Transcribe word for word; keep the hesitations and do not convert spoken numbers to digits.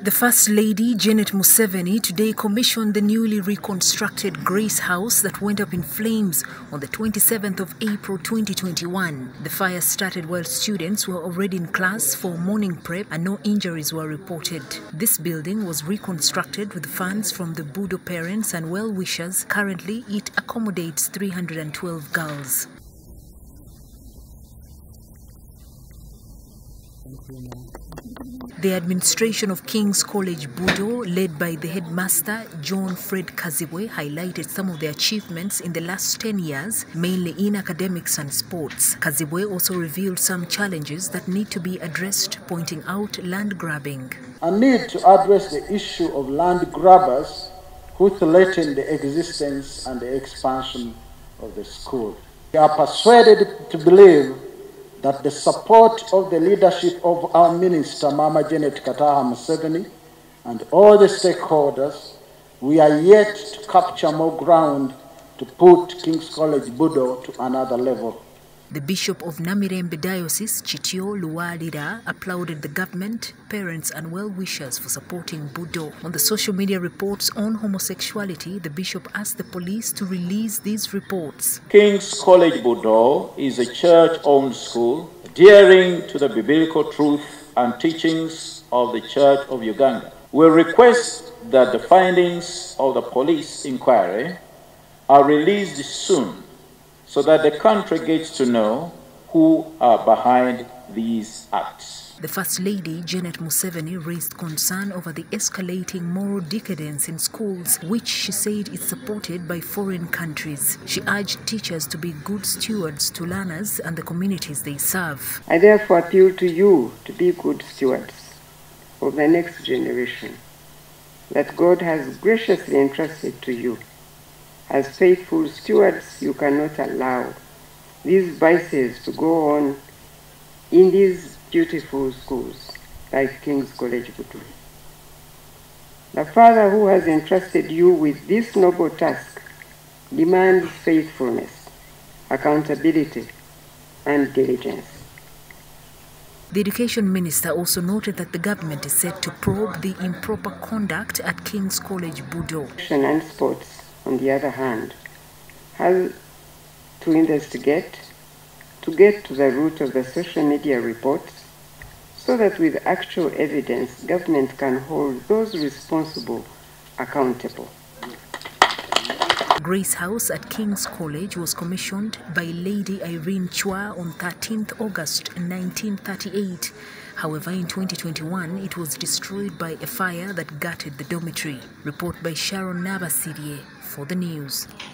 The First Lady, Janet Museveni, today commissioned the newly reconstructed Grace House that went up in flames on the twenty-seventh of April twenty twenty-one. The fire started while students were already in class for morning prep and no injuries were reported. This building was reconstructed with funds from the Budo parents and well-wishers. Currently, it accommodates three hundred twelve girls. The administration of King's College Budo, led by the headmaster John Fred Kazibwe, highlighted some of the achievements in the last ten years, mainly in academics and sports. Kazibwe also revealed some challenges that need to be addressed, pointing out land grabbing. A need to address the issue of land grabbers who threaten the existence and the expansion of the school. We are persuaded to believe that the support of the leadership of our Minister, Mama Janet Kataha Museveni, and all the stakeholders, we are yet to capture more ground to put King's College Budo to another level. The Bishop of Namirembe Diocese, Chitio Luwadira, applauded the government, parents and well-wishers for supporting Budo. On the social media reports on homosexuality, the Bishop asked the police to release these reports. King's College Budo is a church-owned school adhering to the biblical truth and teachings of the Church of Uganda. We request that the findings of the police inquiry are released soon, so that the country gets to know who are behind these acts. The First Lady, Janet Museveni, raised concern over the escalating moral decadence in schools, which she said is supported by foreign countries. She urged teachers to be good stewards to learners and the communities they serve. I therefore appeal to you to be good stewards of the next generation that God has graciously entrusted to you. As faithful stewards, you cannot allow these vices to go on in these beautiful schools like King's College Budo. The Father who has entrusted you with this noble task demands faithfulness, accountability, and diligence. The Education Minister also noted that the government is set to probe the improper conduct at King's College Budo. And sports, on the other hand, has to investigate, to get to the root of the social media reports, so that with actual evidence, government can hold those responsible accountable. Grace House at King's College was commissioned by Lady Irene Chua on thirteenth August nineteen thirty-eight. However, in twenty twenty-one, it was destroyed by a fire that gutted the dormitory. Report by Sharon Nabasirie for the news.